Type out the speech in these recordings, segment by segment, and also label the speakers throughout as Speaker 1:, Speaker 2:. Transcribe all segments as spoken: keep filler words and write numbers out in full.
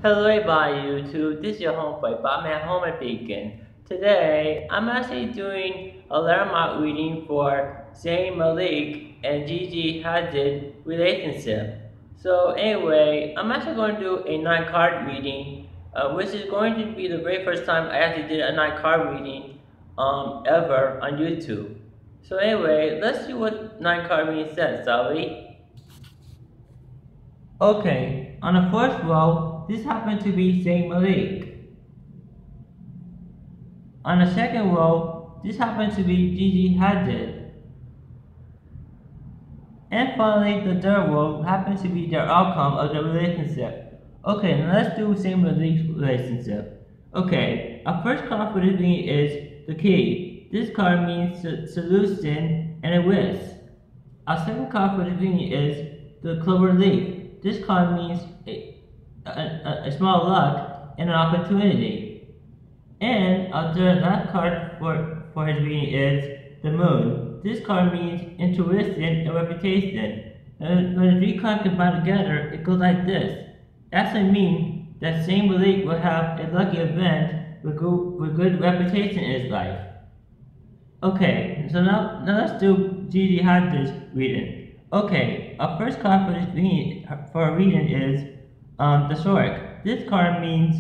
Speaker 1: Hello everybody YouTube, this is your homeboy Batman Home and Beacon. Today, I'm actually doing a Lenormand reading for Zayn Malik and Gigi Hadid relationship. So anyway, I'm actually going to do a nine card reading, uh, which is going to be the very first time I actually did a nine card reading um, ever on YouTube. So anyway, let's see what nine card reading says, shall we? Okay, on the first row, this happened to be Zayn Malik. On the second row, this happened to be Gigi Hadid. And finally, the third row happened to be the outcome of the relationship. Okay, now let's do Zayn Malik's relationship. Okay, our first card for this reading is the key. This card means solution and a wish. Our second card for this reading is the clover leaf. This card means a, a, a small luck and an opportunity. And uh, the last card for, for his reading is the moon. This card means intuition and reputation. And when the three cards combine together, it goes like this. It actually means that Zayn Malik will have a lucky event with good, with good reputation in his life. Okay, so now, now let's do Gigi Hadid's reading. Okay, our first card for this reading, for a reading is um, the sword. This card means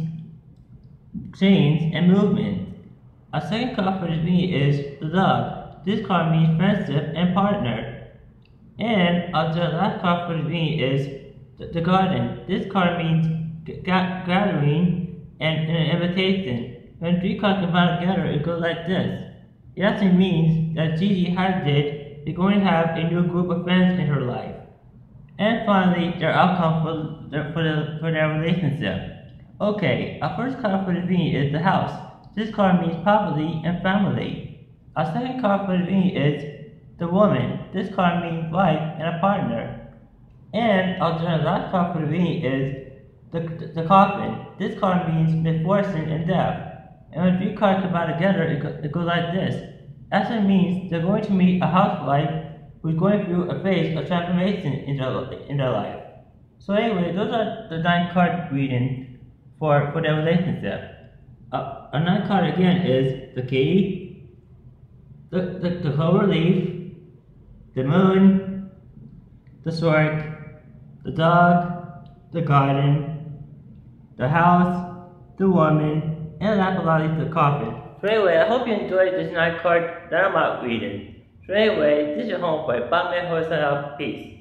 Speaker 1: change and movement. Our second card for this reading is the dog. This card means friendship and partner. And our last card for this reading is the, the garden. This card means ga gathering and, and an invitation. When three cards combine together, it goes like this. It actually means that Gigi Hadid is going to have a new group of friends in her life. And finally, their outcome for, their, for, the, for their relationship. Okay, our first card for the reading is the house. This card means property and family. Our second card for the reading is the woman. This card means wife and a partner. And our last card for the reading is the, the, the coffin. This card means misfortune and death. And when three cards combine together, it, go, it goes like this. Actually means they're going to meet a housewife who's going through a phase of transformation in their, in their life. So anyway, those are the nine card reading for, for their relationship. Uh, a nine card again is the key, the, the, the clover leaf, the moon, the sword, the dog, the garden, the house, the woman, and last but not least, the coffin. So anyway, I hope you enjoyed this nine card Lenormand reading. So anyway, this is your homeboy, Batman Horse and Peace.